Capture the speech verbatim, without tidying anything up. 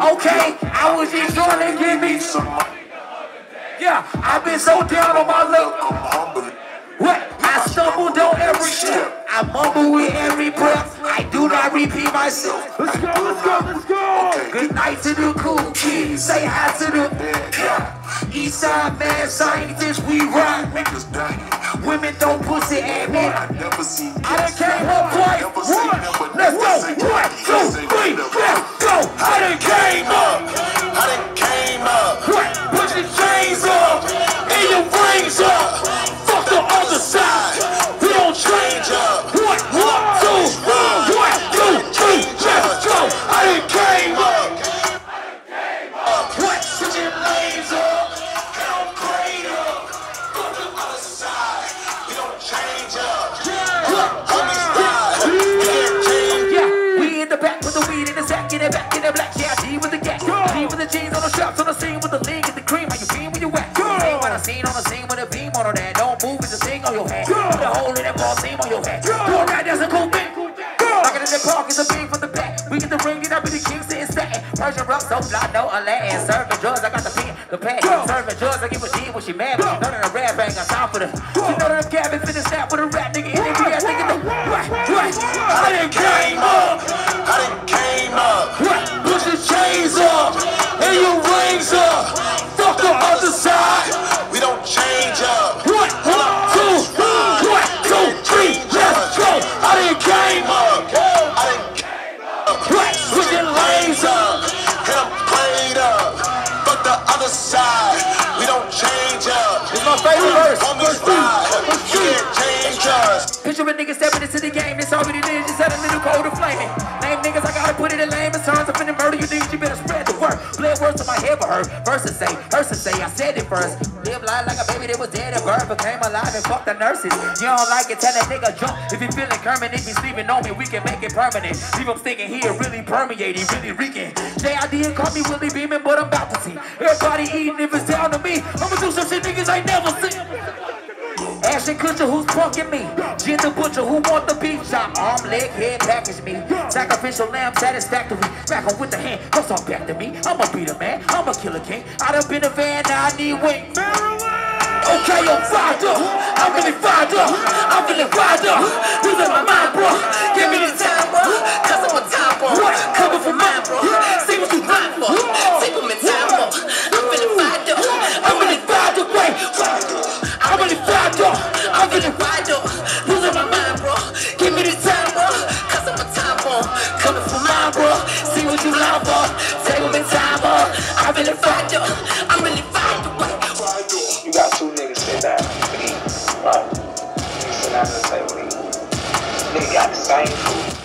Okay, I was just trying to give me some money. Yeah, I've been so down on my luck. I'm humble. What? I stumbled on every step. I mumble with every breath. I do not repeat myself. Let's go, let's go, let's go. Okay. Good night to the cool kids. Say hi to the yeah. Eastside mad scientists. We rock. Niggas dying. Women don't pussy at me. I never seen. I done came up twice. One. Let's go. One, two, three. Let's go. I done came up. I done came up. Put your chains up and your rings up. Fuck the other side. We don't change up. One, one, two, one, two, three. Let's go. I done came up. What? Put your lanes up. And I'm prayed up. Fuck the other side. We don't change up. Yeah, we in the back with the weed in the sack, in the back, in the black. Yeah, D with the gas. D with the jeans on the straps, on the scene with the lean and the cream. How you feel when you whack? Ain't what I seen on the scene with a beam on her that. Don't move, it's a thing on your head. Put a hole in that ball seam on your head. All right, that's a cool thing. Rockin' in the park is a beam from the back. We get the ring, it up in the king sitting statin'. Persian rock, so fly, no Aladdin. Serving drugs, I got the pen, the pad. Serving drugs, I give a D when she mad. But she know that a rap ain't got time for the. She know that I'm cabin finna snap with a rap nigga. In the ass nigga, the what, what? I done came up. I done came up. What? Push your chains up and your rings up. Fuck the other side. We don't change up. What? One, two, one, two, three. Let's go. I done came up. I done came up. What? Put your lanes up and I'm played up. Fuck the other side. We don't change up. It's my favorite verse. On this ride, you can't change us. Picture a nigga stepping into the game. This already did. Just had a little cold and flaming. Name niggas, I gotta put it in layman's terms. I'm finna murder you niggas. You better spread the word. Bled words to my head for her. Verses say, verses say, I said it first. Live life like a baby that was dead and birth. Became alive and fuck the nurses. You don't like it, tell that nigga jump. If you feeling Kermit, if you sleeping on me, we can make it permanent. Leave him sticking here, really permeating, really reeking. J I D call me Willie Beeman, but I'm about to see. Everybody eating if it's down to me. I'ma do some shit niggas ain't never seen. Ashton Kutcher, who's punking me? Jin the Butcher, who want the beef chop? Arm, leg, head, package me. Sacrificial lamb, satisfactory. Back on with the hand, cause I'm back to me. I'm a beater man, I'm a killer king. I done been a van, now I need wings. Okay, I'm fired up. I'm really fired up. I'm really fired up. Losing my mind, bro. Give me the time, bro. Cause I'm a time, bro. Coming for mine, bro. See what you grind for. Take them in time, bro. I'm really fired up. I'm really fired up, wait. I'm really fired up. I'm really fired up. Losing my mind, bro. Give me the time, bro. Cause I'm a time, bro. Coming for mine, bro. See what you love for. Take them in time, bro. I'm really fired up. I'm really fired up, wait. You got two niggas sit down and eat, right? You sit down and say, we nigga got the same food.